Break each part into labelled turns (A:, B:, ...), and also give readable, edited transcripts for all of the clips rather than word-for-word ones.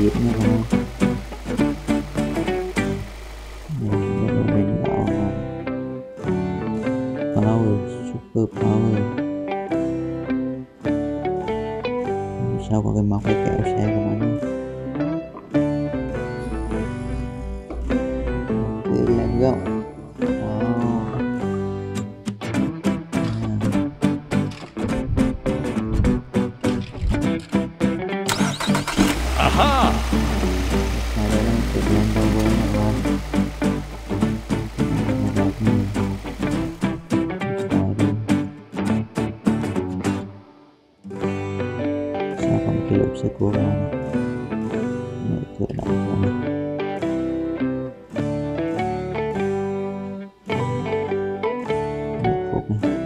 A: tiếp nha các bạn. Mình bảo power, super power. Sao có cái móc để kéo xe của mình. Okay, let's go. Wow. Aha. Đây là một chiếc Land Rover này các bạn. Sao có một cái lốp xe cua các bạn. Mở cửa đóng của mình. Mở cốp này.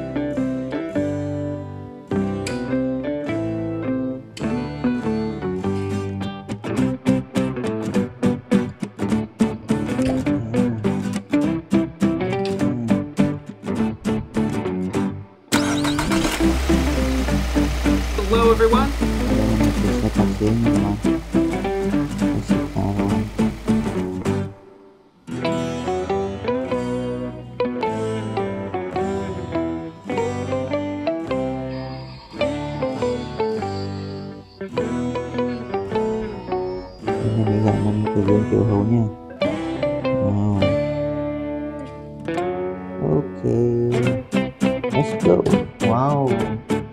B: Hello everyone.
A: Sẽ tập tiếng các bạn. Sẽ khá là mình gọi mình cái gương chiếu hậu nha. Wow. Ok, let's go.